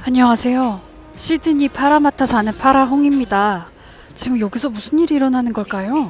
안녕하세요. 시드니 파라마타 사는 파라홍입니다. 지금 여기서 무슨 일이 일어나는 걸까요?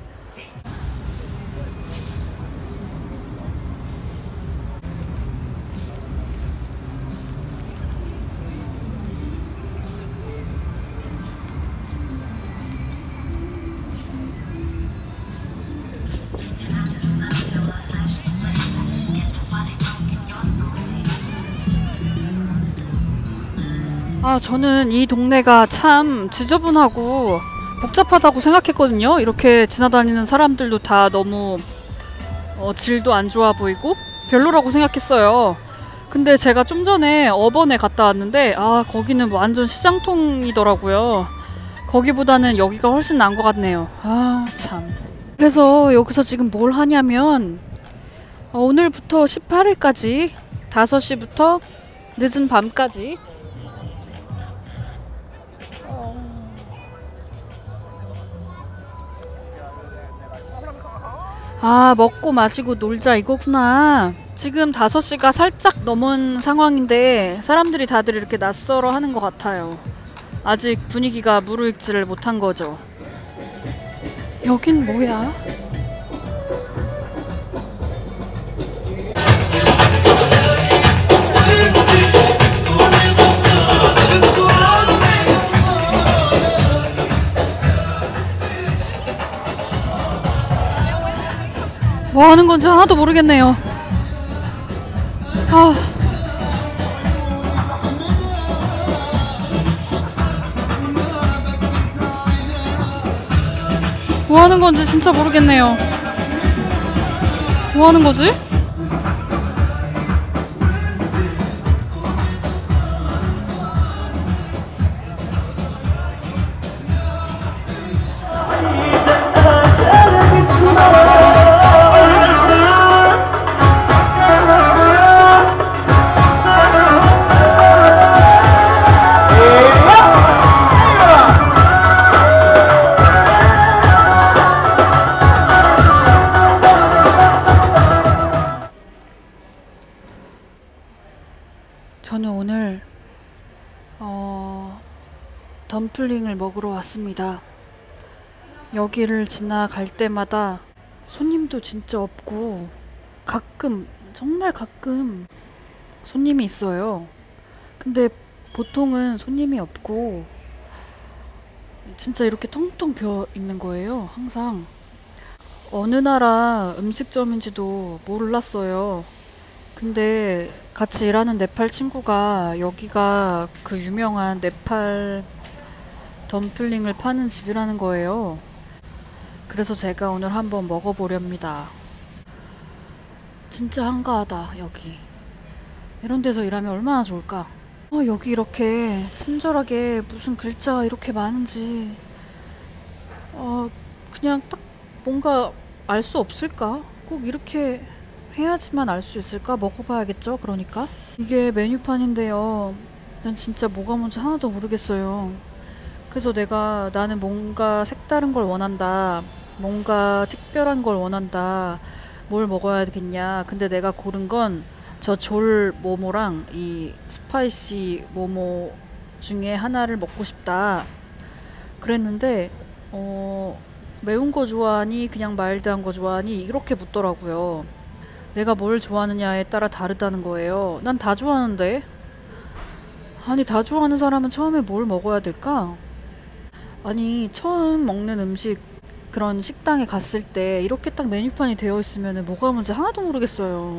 저는 이 동네가 참 지저분하고 복잡하다고 생각했거든요. 이렇게 지나다니는 사람들도 다 너무 질도 안 좋아 보이고 별로라고 생각했어요. 근데 제가 좀 전에 어번에 갔다 왔는데 거기는 완전 시장통이더라고요. 거기보다는 여기가 훨씬 나은 것 같네요. 참. 그래서 여기서 지금 뭘 하냐면 오늘부터 18일까지 5시부터 늦은 밤까지 먹고 마시고 놀자 이거구나. 지금 5시가 살짝 넘은 상황인데 사람들이 다들 이렇게 낯설어 하는 것 같아요. 아직 분위기가 무르익지를 못한 거죠. 여긴 뭐야? 뭐 하는 건지 하나도 모르겠네요. 뭐 하는 건지 진짜 모르겠네요. 뭐 하는 거지? 저는 오늘 덤플링을 먹으러 왔습니다. 여기를 지나갈 때마다 손님도 진짜 없고 가끔, 정말 가끔 손님이 있어요. 근데 보통은 손님이 없고 진짜 이렇게 텅텅 비어 있는 거예요. 항상. 어느 나라 음식점인지도 몰랐어요. 근데 같이 일하는 네팔 친구가 여기가 그 유명한 네팔 덤플링을 파는 집이라는 거예요. 그래서 제가 오늘 한번 먹어보렵니다. 진짜 한가하다 여기. 이런 데서 일하면 얼마나 좋을까. 여기 이렇게 친절하게 무슨 글자 이렇게 많은지 그냥 딱 뭔가 알 수 없을까? 꼭 이렇게 해야지만 알 수 있을까? 먹어봐야겠죠? 그러니까 이게 메뉴판인데요. 난 진짜 뭐가 뭔지 하나도 모르겠어요. 그래서 나는 뭔가 색다른 걸 원한다. 뭔가 특별한 걸 원한다. 뭘 먹어야 되겠냐. 근데 내가 고른 건 저 졸 모모랑 이 스파이시 모모 중에 하나를 먹고 싶다. 그랬는데 매운 거 좋아하니 그냥 마일드한 거 좋아하니 이렇게 묻더라고요. 내가 뭘 좋아하느냐에 따라 다르다는 거예요. 난 다 좋아하는데. 아니, 다 좋아하는 사람은 처음에 뭘 먹어야 될까? 아니, 처음 먹는 음식 그런 식당에 갔을 때 이렇게 딱 메뉴판이 되어 있으면 뭐가 뭔지 하나도 모르겠어요.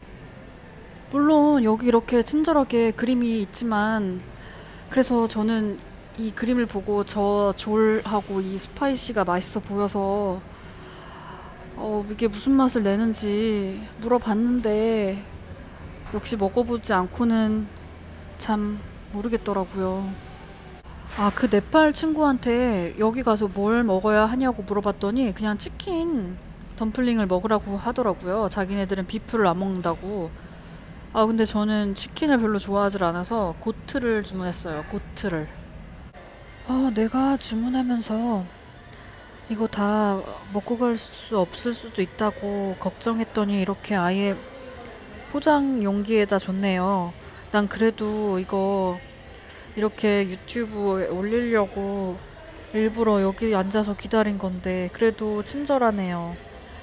물론 여기 이렇게 친절하게 그림이 있지만 그래서 저는 이 그림을 보고 저 졸하고 이 스파이시가 맛있어 보여서 이게 무슨 맛을 내는지 물어봤는데 역시 먹어보지 않고는 참 모르겠더라고요. 그 네팔 친구한테 여기 가서 뭘 먹어야 하냐고 물어봤더니 그냥 치킨 덤플링을 먹으라고 하더라고요. 자기네들은 비프를 안 먹는다고. 근데 저는 치킨을 별로 좋아하질 않아서 고트를 주문했어요. 고트를. 내가 주문하면서 이거 다 먹고 갈 수 없을 수도 있다고 걱정했더니 이렇게 아예 포장 용기에다 줬네요. 난 그래도 이거 이렇게 유튜브에 올리려고 일부러 여기 앉아서 기다린 건데 그래도 친절하네요.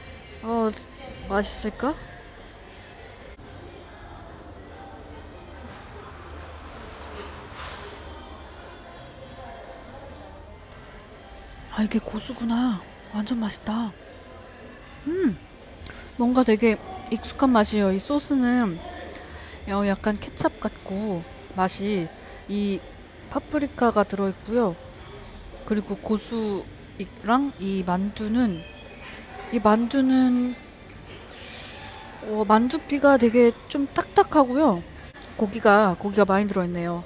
맛있을까? 아, 이게 고수구나. 완전 맛있다. 뭔가 되게 익숙한 맛이에요. 이 소스는 약간 케찹 같고 맛이 이 파프리카가 들어있고요. 그리고 고수랑 이 만두는 만두피가 되게 좀 딱딱하고요. 고기가 많이 들어있네요.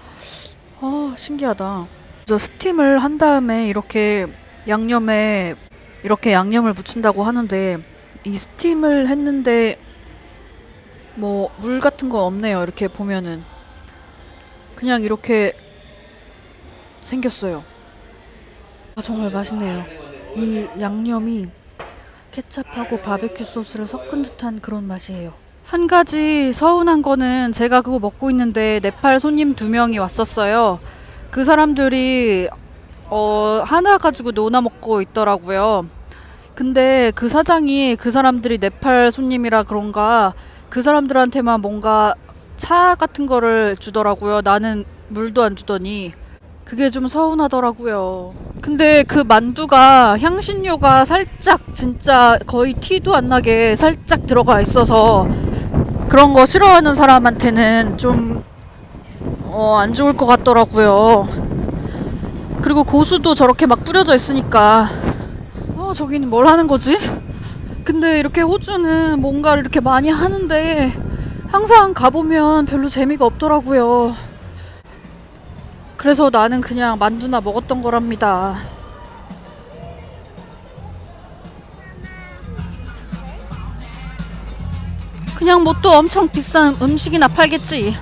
신기하다. 저 스팀을 한 다음에 이렇게 양념을 묻힌다고 하는데 이 스팀을 했는데 뭐 물 같은 거 없네요. 이렇게 보면은 그냥 이렇게 생겼어요. 정말 맛있네요. 이 양념이 케첩하고 바베큐 소스를 섞은 듯한 그런 맛이에요. 한 가지 서운한 거는 제가 그거 먹고 있는데 네팔 손님 2명이 왔었어요. 그 사람들이 하나 가지고 노나 먹고 있더라고요. 근데 그 사장이 그 사람들이 네팔 손님이라 그런가 그 사람들한테만 뭔가 차 같은 거를 주더라고요. 나는 물도 안 주더니 그게 좀 서운하더라고요. 근데 그 만두가 향신료가 살짝 진짜 거의 티도 안 나게 살짝 들어가 있어서 그런 거 싫어하는 사람한테는 좀 안 좋을 것 같더라고요. 그리고 고수도 저렇게 막 뿌려져 있으니까 저기는 뭘 하는 거지? 근데 이렇게 호주는 뭔가를 이렇게 많이 하는데 항상 가보면 별로 재미가 없더라고요. 그래서 나는 그냥 만두나 먹었던 거랍니다. 그냥 뭐 또 엄청 비싼 음식이나 팔겠지.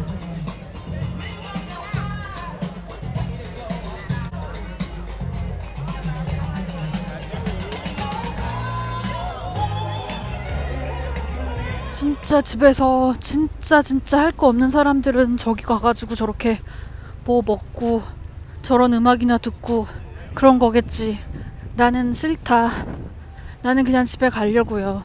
진짜 집에서 진짜 할 거 없는 사람들은 저기 가가지고 저렇게 뭐 먹고 저런 음악이나 듣고 그런 거겠지. 나는 싫다. 나는 그냥 집에 가려고요.